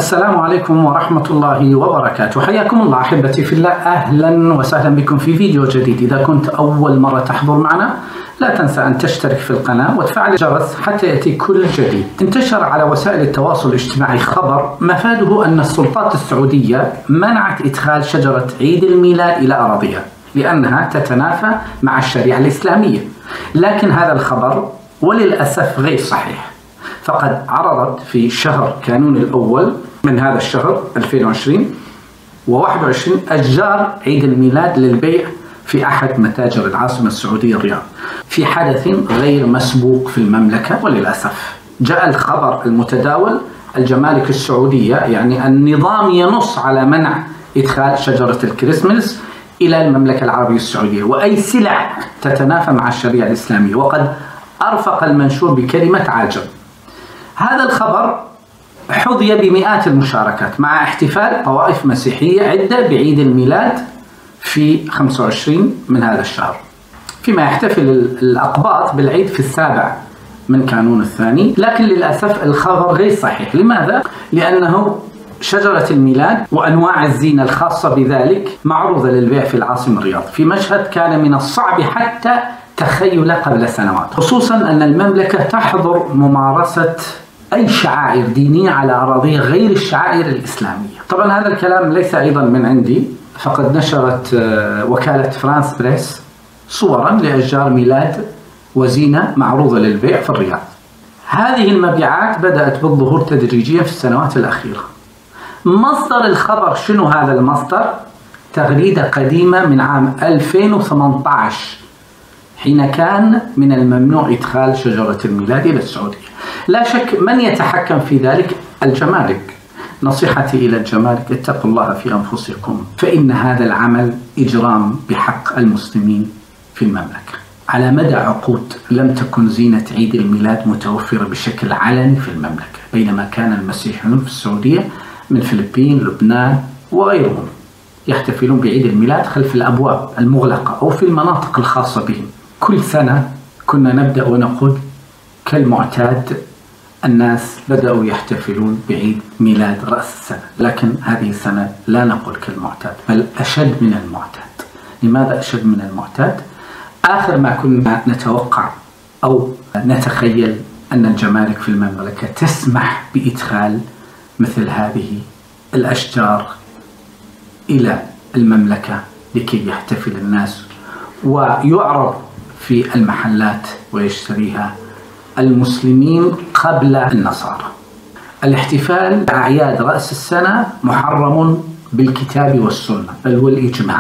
السلام عليكم ورحمة الله وبركاته. حياكم الله أحبتي في الله، أهلا وسهلا بكم في فيديو جديد. إذا كنت أول مرة تحضر معنا لا تنسى أن تشترك في القناة وتفعل الجرس حتى يأتي كل جديد. انتشر على وسائل التواصل الاجتماعي خبر مفاده أن السلطات السعودية منعت إدخال شجرة عيد الميلاد إلى أراضيها لأنها تتنافى مع الشريعة الإسلامية، لكن هذا الخبر وللأسف غير صحيح. فقد عرضت في شهر كانون الأول من هذا الشهر 2020 و21 أشجار عيد الميلاد للبيع في أحد متاجر العاصمة السعودية الرياض في حدث غير مسبوق في المملكة. وللأسف جاء الخبر المتداول الجمارك السعودية، يعني النظام ينص على منع إدخال شجرة الكريسماس إلى المملكة العربية السعودية وأي سلع تتنافى مع الشريعة الإسلامية، وقد أرفق المنشور بكلمة عاجب. هذا الخبر حظي بمئات المشاركات مع احتفال طوائف مسيحية عدة بعيد الميلاد في 25 من هذا الشهر، فيما يحتفل الأقباط بالعيد في 7 من كانون الثاني. لكن للأسف الخبر غير صحيح. لماذا؟ لأنه شجرة الميلاد وأنواع الزينة الخاصة بذلك معروضة للبيع في العاصمة الرياض في مشهد كان من الصعب حتى تخيله قبل سنوات، خصوصا أن المملكة تحظر ممارسة أي شعائر دينية على أراضيها غير الشعائر الإسلامية. طبعا هذا الكلام ليس أيضا من عندي، فقد نشرت وكالة فرانس بريس صورا لأشجار ميلاد وزينة معروضة للبيع في الرياض. هذه المبيعات بدأت بالظهور تدريجيا في السنوات الأخيرة. مصدر الخبر شنو هذا المصدر؟ تغريدة قديمة من عام 2018 حين كان من الممنوع إدخال شجرة الميلاد إلى السعودية. لا شك من يتحكم في ذلك الجمارك. نصيحتي إلى الجمارك: اتقوا الله في أنفسكم، فإن هذا العمل إجرام بحق المسلمين في المملكة. على مدى عقود لم تكن زينة عيد الميلاد متوفرة بشكل علني في المملكة، بينما كان المسيحيون في السعودية من الفلبين، لبنان وغيرهم يحتفلون بعيد الميلاد خلف الأبواب المغلقة أو في المناطق الخاصة بهم. كل سنة كنا نبدأ ونقول كالمعتاد الناس بدأوا يحتفلون بعيد ميلاد رأس السنة، لكن هذه السنة لا نقول كالمعتاد بل أشد من المعتاد. لماذا أشد من المعتاد؟ آخر ما كنا نتوقع أو نتخيل أن الجمارك في المملكة تسمح بإدخال مثل هذه الأشجار إلى المملكة لكي يحتفل الناس ويعرض في المحلات ويشتريها المسلمين قبل النصارى. الاحتفال بأعياد رأس السنة محرم بالكتاب والسنة بل والإجماع،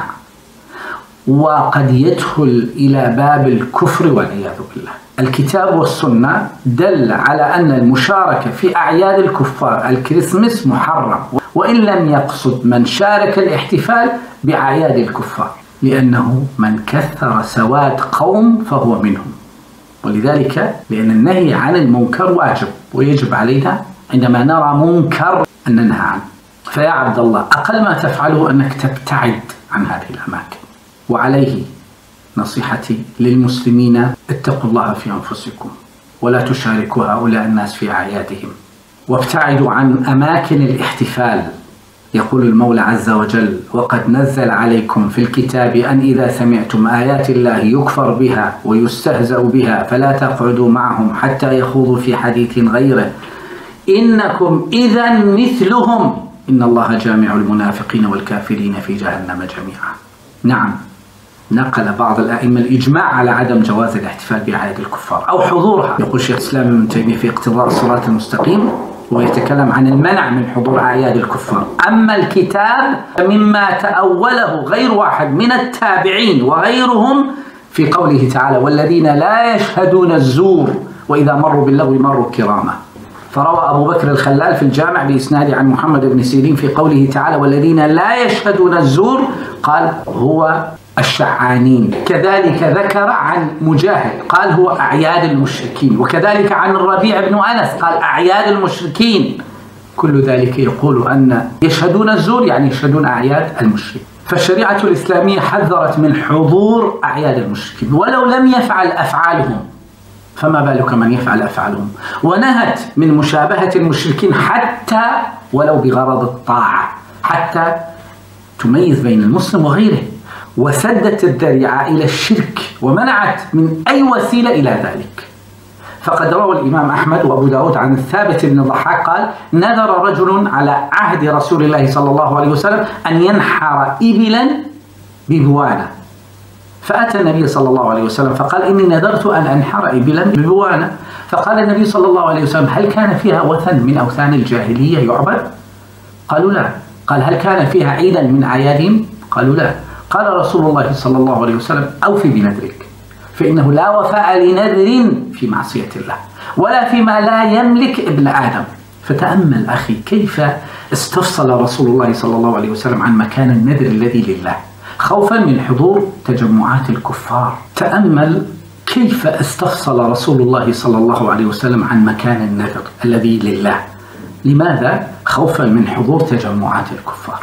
وقد يدخل إلى باب الكفر والعياذ بالله. الكتاب والسنة دل على أن المشاركة في أعياد الكفار الكريسماس محرم، وإن لم يقصد من شارك الاحتفال بأعياد الكفار، لأنه من كثر سواد قوم فهو منهم. ولذلك لأن النهي عن المنكر واجب، ويجب علينا عندما نرى منكر أن ننهى عنه. فيا عبد الله، أقل ما تفعله أنك تبتعد عن هذه الأماكن. وعليه نصيحتي للمسلمين: اتقوا الله في أنفسكم ولا تشاركوا هؤلاء الناس في أعيادهم، وابتعدوا عن أماكن الاحتفال. يقول المولى عز وجل: وقد نزل عليكم في الكتاب أن إذا سمعتم آيات الله يكفر بها ويستهزأ بها فلا تقعدوا معهم حتى يخوضوا في حديث غيره إنكم إذا مثلهم إن الله جامع المنافقين والكافرين في جهنم جميعا. نعم، نقل بعض الأئمة الإجماع على عدم جواز الاحتفال بأعياد الكفار أو حضورها. يقول شيخ الإسلام ابن تيمية في اقتضاء الصراط المستقيم ويتكلم عن المنع من حضور أعياد الكفار. أما الكتاب مما تأوله غير واحد من التابعين وغيرهم في قوله تعالى: والذين لا يشهدون الزور وإذا مروا باللغو مروا كراما. فروى أبو بكر الخلال في الجامع بإسناد عن محمد بن سيرين في قوله تعالى: والذين لا يشهدون الزور قال هو الشعانين. كذلك ذكر عن مجاهد قال هو أعياد المشركين، وكذلك عن الربيع بن أنس قال أعياد المشركين. كل ذلك يقول أن يشهدون الزور يعني يشهدون أعياد المشركين. فالشريعة الإسلامية حذرت من حضور أعياد المشركين ولو لم يفعل أفعالهم، فما بالك من يفعل أفعالهم. ونهت من مشابهة المشركين حتى ولو بغرض الطاعة، حتى تميز بين المسلم وغيره، وسدت الذريعة إلى الشرك ومنعت من أي وسيلة إلى ذلك. فقد روى الإمام أحمد وأبو داود عن الثابت بن الضحاك قال: نذر رجل على عهد رسول الله صلى الله عليه وسلم أن ينحر إبلا ببوانة، فأتى النبي صلى الله عليه وسلم فقال: إني نذرت أن أنحر إبلا ببوانة. فقال النبي صلى الله عليه وسلم: هل كان فيها وثن من أوثان الجاهلية يعبد؟ قالوا لا. قال: هل كان فيها عيدا من أعيادهم؟ قالوا لا. قال رسول الله صلى الله عليه وسلم: أوفي بنذرك، فإنه لا وفاء لنذر في معصية الله ولا فيما لا يملك ابن آدم. فتأمل أخي كيف استفصل رسول الله صلى الله عليه وسلم عن مكان النذر الذي لله خوفا من حضور تجمعات الكفار. تأمل كيف استفصل رسول الله صلى الله عليه وسلم عن مكان النذر الذي لله. لماذا؟ خوفا من حضور تجمعات الكفار.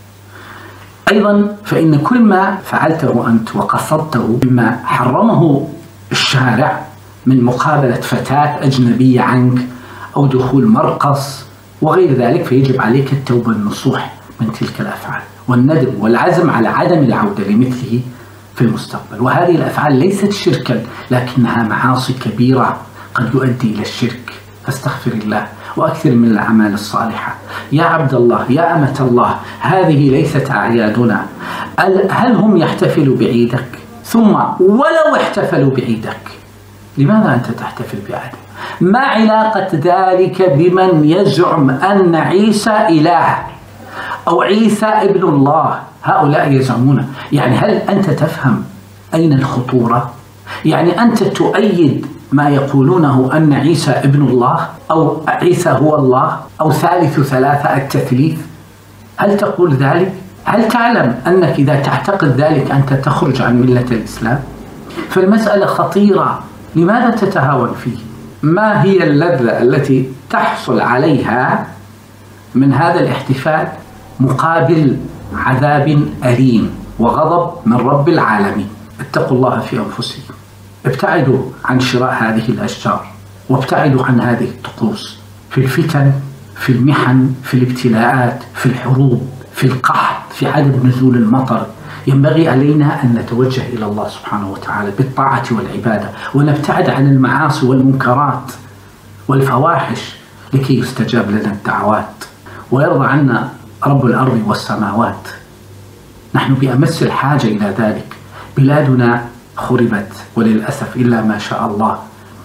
أيضا فإن كل ما فعلته أنت وقصدته مما حرمه الشارع من مقابلة فتاة أجنبية عنك أو دخول مرقص وغير ذلك، فيجب عليك التوبة النصوح من تلك الأفعال والندم والعزم على عدم العودة لمثله في المستقبل. وهذه الأفعال ليست شركا، لكنها معاصي كبيرة قد يؤدي إلى الشرك، فاستغفر الله وأكثر من الأعمال الصالحة. يا عبد الله، يا أمة الله، هذه ليست أعيادنا. هل هم يحتفلوا بعيدك؟ ثم ولو احتفلوا بعيدك، لماذا أنت تحتفل بعيدك؟ ما علاقة ذلك بمن يزعم أن عيسى إله أو عيسى ابن الله؟ هؤلاء يزعمون. يعني هل أنت تفهم أين الخطورة؟ يعني أنت تؤيد ما يقولونه أن عيسى ابن الله أو عيسى هو الله أو ثالث ثلاثة التثليث؟ هل تقول ذلك؟ هل تعلم أنك إذا تعتقد ذلك أنت تخرج عن ملة الإسلام؟ فالمسألة خطيرة، لماذا تتهاون فيه؟ ما هي اللذة التي تحصل عليها من هذا الاحتفال مقابل عذاب أليم وغضب من رب العالمين؟ اتقوا الله في أنفسكم، ابتعدوا عن شراء هذه الأشجار، وابتعدوا عن هذه الطقوس في الفتن، في المحن، في الابتلاءات، في الحروب، في القحط، في عدم نزول المطر. ينبغي علينا أن نتوجه إلى الله سبحانه وتعالى بالطاعة والعبادة، ونبتعد عن المعاصي والمنكرات والفواحش لكي يستجاب لنا الدعوات ويرضى عنا رب الأرض والسماوات. نحن بأمس الحاجة إلى ذلك. بلادنا خربت وللأسف إلا ما شاء الله،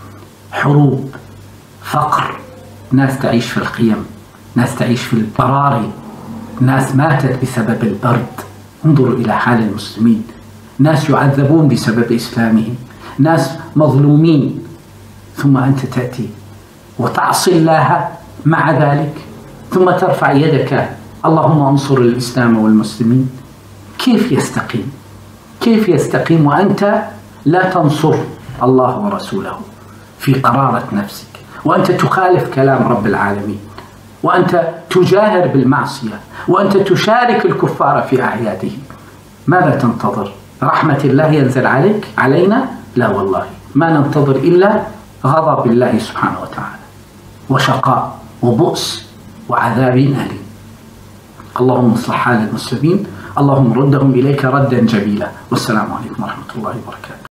حروب، فقر، ناس تعيش في الخيم، ناس تعيش في البراري، ناس ماتت بسبب البرد. انظروا إلى حال المسلمين، ناس يعذبون بسبب إسلامهم، ناس مظلومين، ثم أنت تأتي وتعصي الله مع ذلك، ثم ترفع يدك اللهم انصر الإسلام والمسلمين. كيف يستقيم؟ كيف يستقيم وأنت لا تنصر الله ورسوله في قرارة نفسك، وأنت تخالف كلام رب العالمين، وأنت تجاهر بالمعصية، وأنت تشارك الكفار في أعيادهم؟ ماذا تنتظر؟ رحمة الله ينزل علينا؟ لا والله، ما ننتظر إلا غضب الله سبحانه وتعالى وشقاء وبؤس وعذاب أليم. اللهم اصلح حال المسلمين، اللهم ردهم إليك ردا جميلا. والسلام عليكم ورحمة الله وبركاته.